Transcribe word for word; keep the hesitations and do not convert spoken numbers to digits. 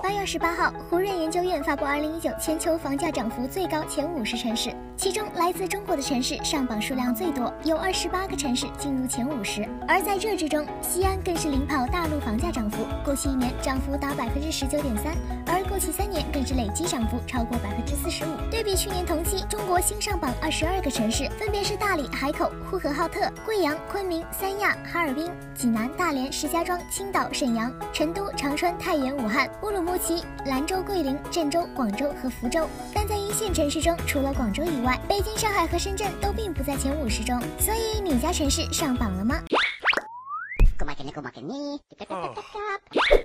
八月十八号，胡润研究院发布二零一九全球房价涨幅最高前五十城市，其中来自中国的城市上榜数量最多，有二十八个城市进入前五十。而在这之中，西安更是领跑大陆房价涨幅，过去一年涨幅达百分之十九点三，而过去三年更是累计涨幅超过百分之四十五。对比去年同期，中国新上榜二十二个城市，分别是大理、海口、呼和浩特、贵阳、昆明、三亚、哈尔滨、济南、大连、石家庄、青岛、沈阳、成都、长春、太原、武汉、乌鲁木齐、兰州、桂林、郑州、广州和福州。但在一线城市中，除了广州以外，北京、上海和深圳都并不在前五十中。所以你家城市上榜了吗？